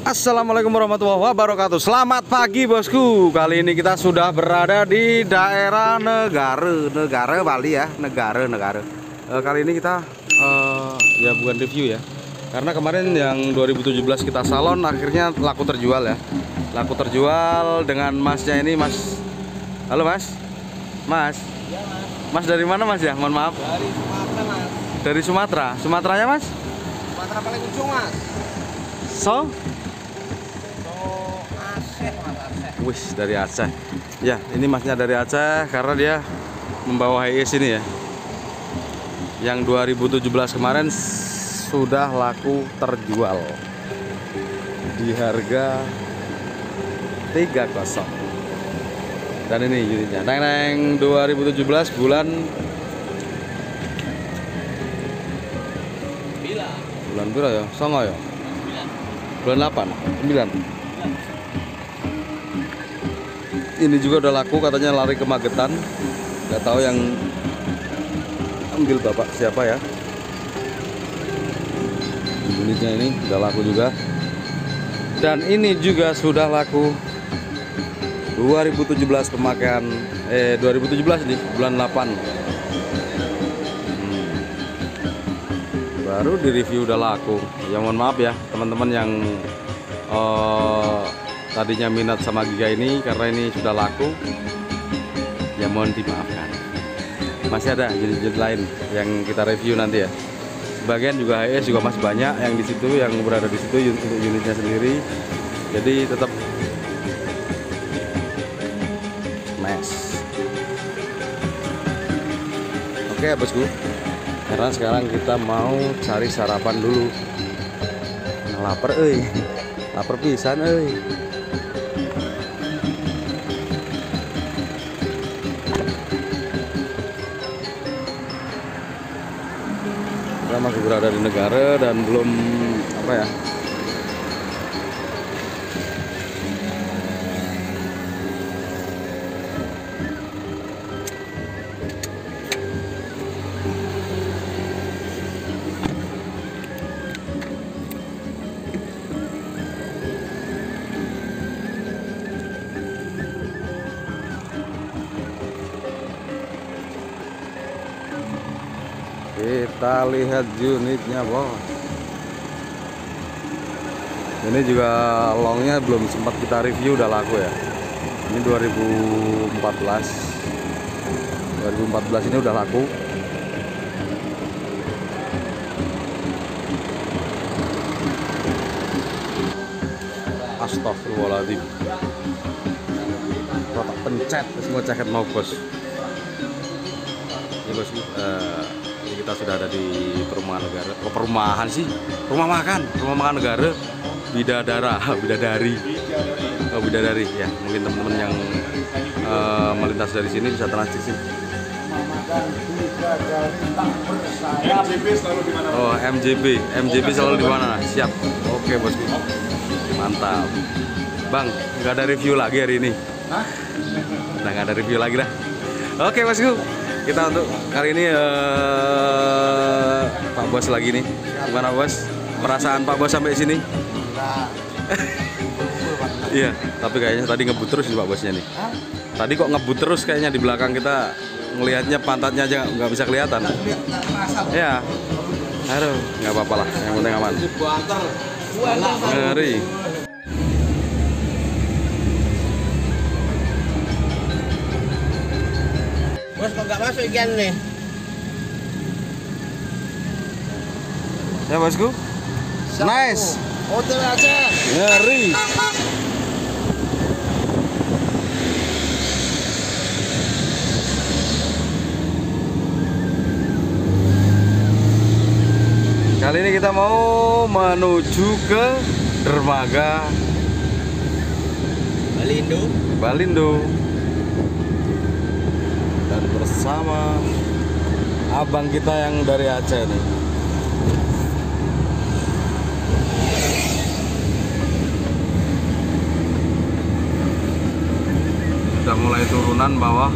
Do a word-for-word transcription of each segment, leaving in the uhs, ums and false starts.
Assalamualaikum warahmatullahi wabarakatuh. Selamat pagi bosku. Kali ini kita sudah berada di daerah Negara Negara Bali ya. Negara Negara e, Kali ini kita e, ya bukan review ya, karena kemarin yang dua ribu tujuh belas kita salon akhirnya laku terjual ya. Laku terjual dengan masnya ini, Mas. Halo Mas. Mas. Ya, Mas. Mas dari mana Mas ya? Mohon maaf. Dari Sumatera, Mas. Dari Sumatera. Sumateranya Mas? Sumatera paling ujung, Mas. So? Aceh, Mas, Aceh. Wis, dari Aceh. Ya, ini masnya dari Aceh karena dia membawa Hiace ini ya. Yang dua ribu tujuh belas kemarin sudah laku terjual di harga tiga kosong. Dan ini unitnya. Neng dua ribu tujuh belas bulan Bila. bulan berapa ya? Songo ya? Bulan delapan, sembilan. Ini juga udah laku, katanya lari ke Magetan. Nggak tahu yang ambil bapak siapa ya. Unitnya ini udah laku juga. Dan ini juga sudah laku dua ribu tujuh belas pemakaian eh dua ribu tujuh belas nih, bulan delapan. Hmm. Baru di review udah laku. Ya mohon maaf ya teman-teman yang uh, tadinya minat sama Giga ini, karena ini sudah laku, ya mohon dimaafkan. Masih ada jenis-jenis lain yang kita review nanti ya. Sebagian juga Hiace juga masih banyak yang di situ, yang berada di situ untuk unitnya sendiri. Jadi tetap mes. Oke ya bosku, karena sekarang kita mau cari sarapan dulu. Lapar euy. Lapar pisan euy. Kita masih berada di negara dan belum apa ya, kita lihat unitnya bos. Ini juga longnya belum sempat kita review, udah laku ya. Ini dua ribu empat belas dua ribu empat belas ini udah laku. Astagfirullahaladzim. Kotak pencet semua ceket mau bos. Ini bos, uh, kita sudah ada di perumahan negara. Oh, perumahan sih, rumah makan, rumah makan negara Bidadara, Bidadari, oh Bidadari ya. Mungkin teman-teman yang uh, melintas dari sini bisa transit sih. M J B selalu di mana? Oh M J B, M J B selalu di mana? Siap. Oke bosku, mantap. Bang, nggak ada review lagi hari ini? Hah? Udah nggak ada review lagi dah. Oke bosku. Kita untuk kali ini uh, Pak Bos lagi nih. Gimana Bos? Perasaan Pak Bos sampai sini? Iya, tapi kayaknya tadi ngebut terus nih Pak Bosnya nih. Tadi kok ngebut terus kayaknya di belakang kita, ngelihatnya pantatnya aja nggak bisa kelihatan. Iya. Aduh, nggak apa-apa lah. Yang penting aman. Ngeri. Bos, kok nggak masuk ikan nih? Ya bosku. Nice. Hotel Aceh. Ngeri. Kali ini kita mau menuju ke dermaga Balindo. Balindo. Dan bersama abang kita yang dari Aceh nih. Sudah mulai turunan bawah.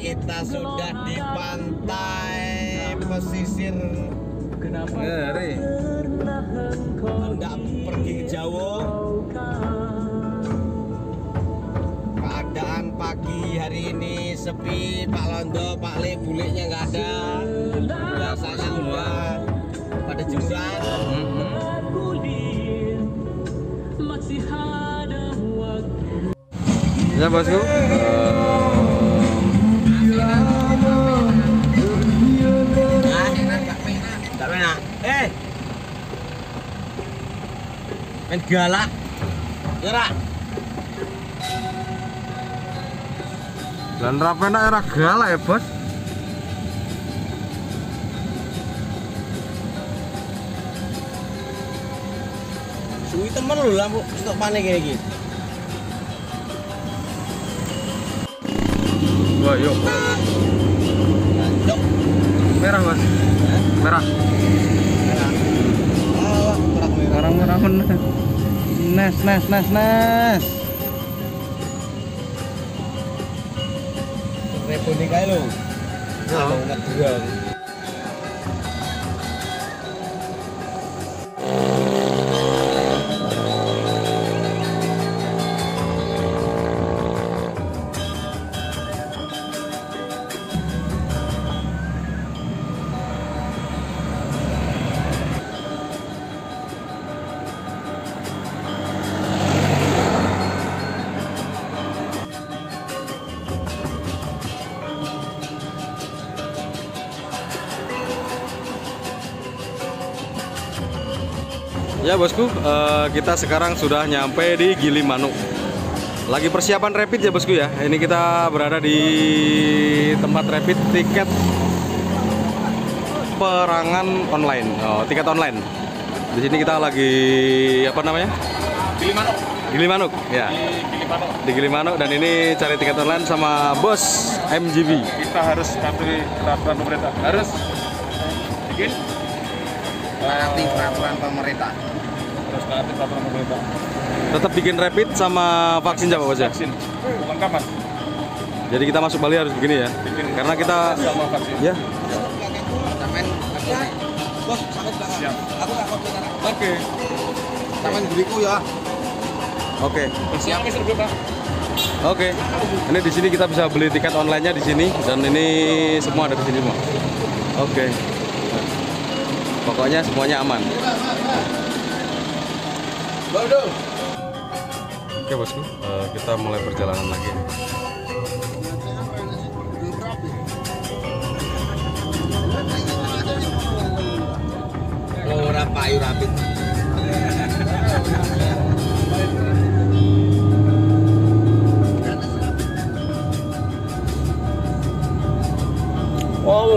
kita sudah di pantai pesisir. Ngeri. Hendak pergi ke Jawa. Keadaan pagi hari ini sepi, Pak Londo, Pak Le, buliknya nggak ada. Biasanya udah pada jemuran. Ya bosku. Tak enak. Eh, main galak, gerak. Dan rapena era galak ya bos. Suwi temen lu lah, stok panik kayak gitu. Wah yuk. Lanjut. Merah bos. Merah. Merah. Oh, merah merah. Orang merah bener. Nes nes nes nes. Reponi kae lho. Ya. Nggak juga. Ya bosku, eh, kita sekarang sudah nyampe di Gilimanuk. Lagi persiapan rapid ya bosku ya. Ini kita berada di tempat rapid tiket perangan online. Oh, tiket online. Di sini kita lagi apa namanya? Gilimanuk. Gilimanuk, ya. Di Gilimanuk. Di Gilimanuk dan ini cari tiket online sama bos M G B. Kita harus patuhi peraturan pemerintah. Harus bikin Taati peraturan pemerintah. harus taati peraturan pemerintah. Tetap bikin rapid sama vaksin ya bos ya. Vaksin kelengkapan. Jadi kita masuk Bali harus begini ya. Bikin Karena kita sama vaksin. ya. Tamen, bos, sampai belakang. Siap. Aku takut sekarang. Oke. Tamen beliku ya. Oke. Siap. Pak. Oke. Ini di sini kita bisa beli tiket online-nya di sini dan ini semua ada di sini semua. Oke. Pokoknya semuanya aman. Bodoh. Oke bosku, eh, kita mulai perjalanan lagi. Oh, ora payu rapid. Oh.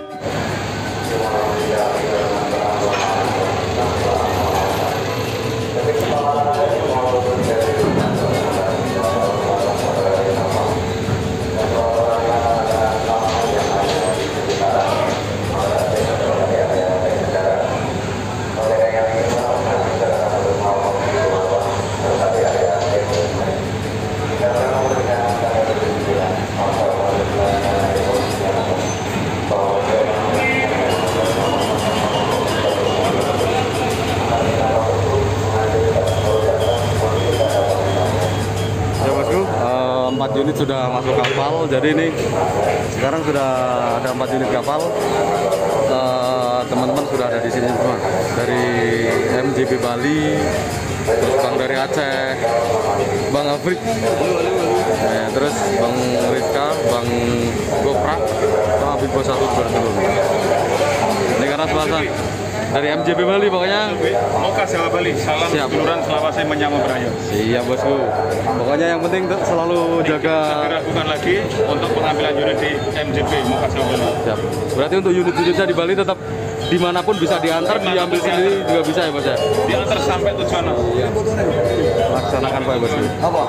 empat unit sudah masuk kapal, jadi ini sekarang sudah ada empat unit kapal. Teman-teman uh, sudah ada di sini semua, dari M G B Bali, terus Bang dari Aceh, Bang Afrik, ya, terus Bang Rizka, Bang Goprak, sama Bimbo satu bertelur. Ini karena selasa dari M G B Bali pokoknya. Moka Jawa Bali, salam Siap. seduluran Selawase menyambut beraya. Siap bosku. Pokoknya yang penting selalu jaga. Diragukan lagi untuk pengambilan unit di M G B Moka Jawa Bali. Siap. Berarti untuk unit-unitnya di Bali tetap dimanapun bisa diantar, diambil sendiri juga bisa ya bos ya. Diantar sampai tujuan. Iya. Laksanakan Pak bosku. Apa?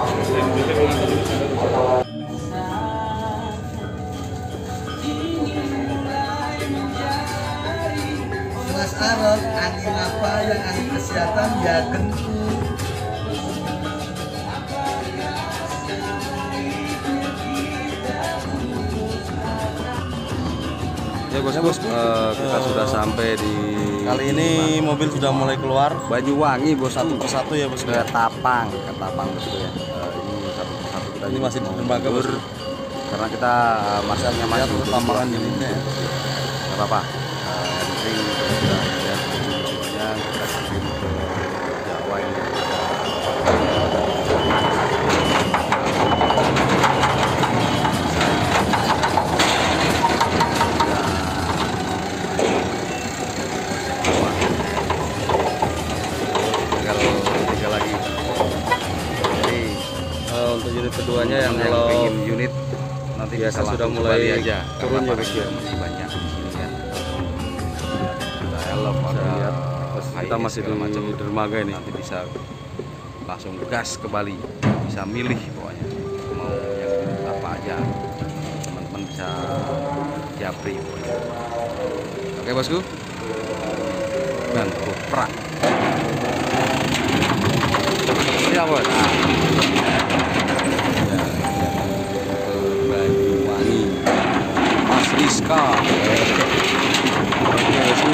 Mas Arok, angin apa yang angin kesehatan ya kentu. bosku, uh, kita sudah sampai di Kali ini mobil sudah mulai keluar Banyuwangi bos, satu persatu ya bosku. ke Tapang, ke Tapang bosku ya. Uh, ini satu persatu kita Ini masih di dermaga mundur, bosku. karena kita uh, masaknya masih Lihat tambangan unitnya ya. nggak apa-apa. Uh, yang penting kita sudah lihat musiknya, kita kirim ke Jawa ini. Untuk unit keduanya yang yang kalau pengen unit nanti biasa bisa sudah langsung mulai kembali aja turun karena ya, guys, ya. masih banyak di sini kan. Ada elop, ada lihat, kita high masih segala di macam. dermaga ini. Nanti bisa langsung gas ke Bali, bisa milih pokoknya mau yang unit apa aja, teman-teman bisa japri pokoknya. Oke bosku, dan kuprak siap bos. Nah, Banyuwangi Mas Rizka. Oke bosku,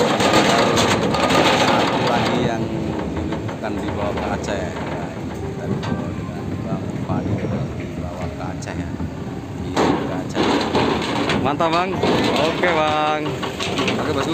satu lagi yang ini akan dibawa ke Aceh ya, ini kita dibawa dengan Bang Fadi dibawa ke Aceh ya, ini ke Aceh. Mantap bang. Oke bang. Oke bosku.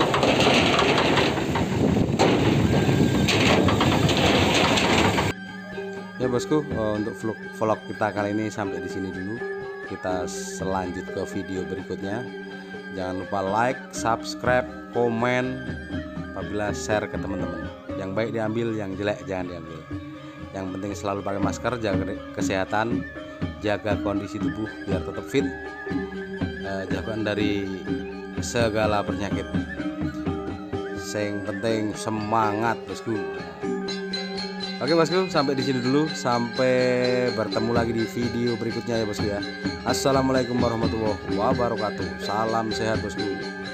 Ya bosku, untuk vlog, vlog kita kali ini sampai di sini dulu. Kita selanjut ke video berikutnya. Jangan lupa like, subscribe, komen, apabila share ke teman-teman. Yang baik diambil, yang jelek jangan diambil. Yang penting selalu pakai masker, jaga kesehatan, jaga kondisi tubuh biar tetap fit, eh, jauhkan dari segala penyakit. Yang penting semangat bosku. Oke bosku, sampai di sini dulu. Sampai bertemu lagi di video berikutnya ya bosku ya. Assalamualaikum warahmatullahi wabarakatuh. Salam sehat bosku.